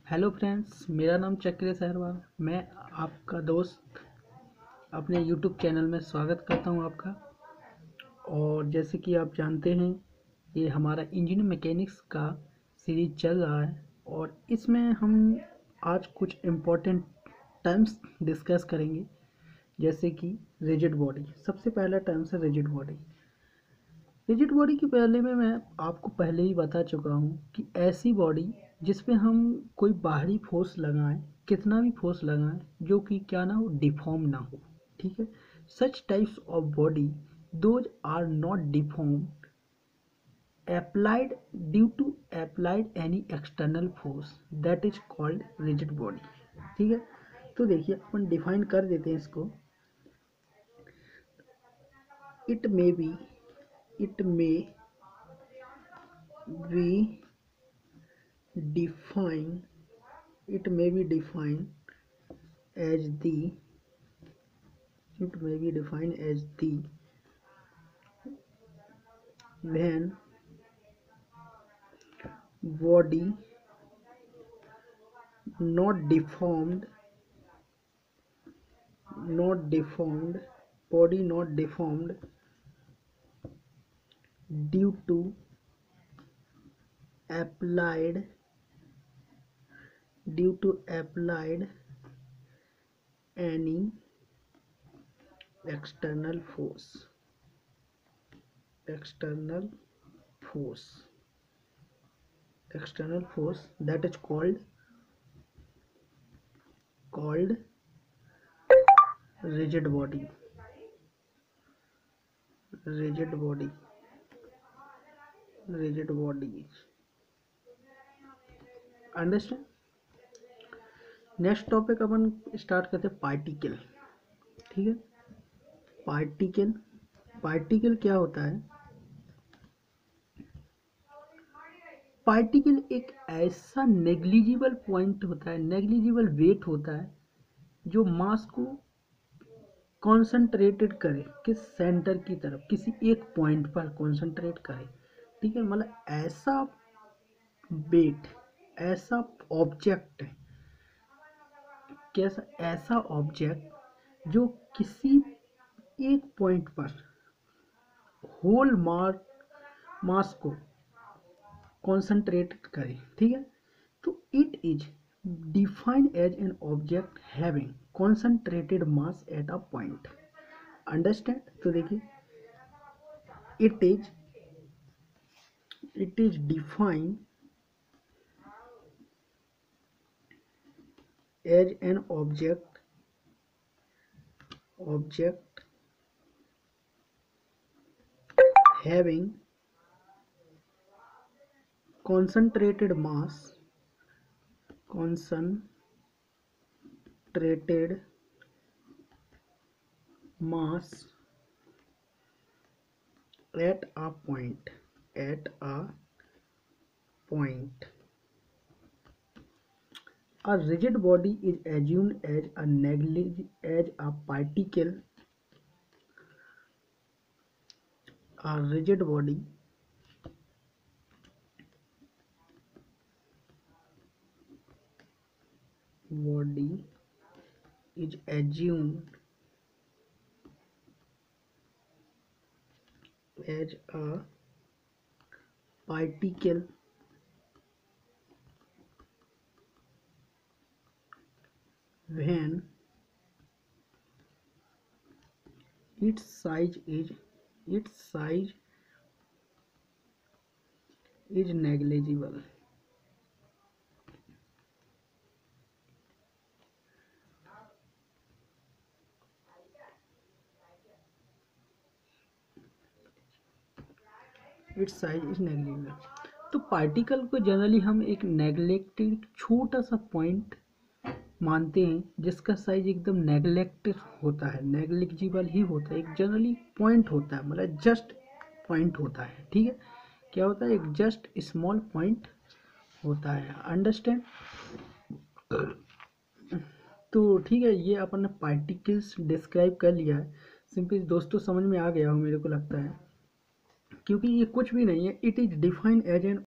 Hello friends, मेरा नाम चक्र सहरवाल। मैं आपका दोस्त अपने यूट्यूब चैनल में स्वागत करता हूं आपका। और जैसे कि आप जानते हैं, ये हमारा इंजन मैकेनिक्स का सीरीज चल रहा है और इसमें हम आज कुछ इम्पोर्टेंट टर्म्स डिस्कस करेंगे, जैसे कि रिजिड बॉडी। सबसे पहला टर्म्स है रिजिड बॉडी। रिजिड बॉडी के पहले में मैं आपको पहले ही बता चुका हूँ कि ऐसी बॉडी जिस पे हम कोई बाहरी फोर्स लगाएं, कितना भी फोर्स लगाएं, जो कि क्या ना हो, डिफॉर्म ना हो। ठीक है, such types of body those are not deformed applied due to applied any external force that is called rigid body। ठीक है, तो देखिए अपन डिफाइन कर देते हैं इसको। it may be defined it may be defined as the when body not deformed body not deformed due to applied any external force that is called rigid body। Understand. Next topic अपन start करते हैं particle. ठीक है, particle क्या होता है? Particle एक ऐसा नेग्लिजिबल पॉइंट होता है, नेग्लिजिबल वेट होता है, जो मास को कॉन्सेंट्रेटेड करे, किस सेंटर की तरफ, किसी एक पॉइंट पर कॉन्सेंट्रेट करे। ठीक है, मतलब ऐसा वेट, ऐसा ऑब्जेक्ट, कैसा ऐसा ऑब्जेक्ट जो किसी एक पॉइंट पर होल मास को कॉन्सेंट्रेट करे। ठीक है, तो it is defined as an object having concentrated mass at a point. Understand. तो देखिए, it is defined as an object having concentrated mass at a point a rigid body is assumed as a particle. A rigid body is assumed as a particle when its size is negligible। तो particle को generally हम एक neglected छोटा सा point मानते हैं, जिसका size एकदम नेग्लेक्टेड होता है, नेग्लिजिबल ही होता है। एक जनरली पॉइंट होता है, मतलब जस्ट पॉइंट होता है। ठीक है, क्या होता है? एक जस्ट स्मॉल पॉइंट होता है। अंडरस्टैंड। तो ठीक है, ये अपन ने पार्टिकल्स डिस्क्राइब कर लिया है। सिंपली दोस्तों समझ में आ गया हो, मेरे को लगता है, क्योंकि ये कुछ भी नहीं है। It is defined as N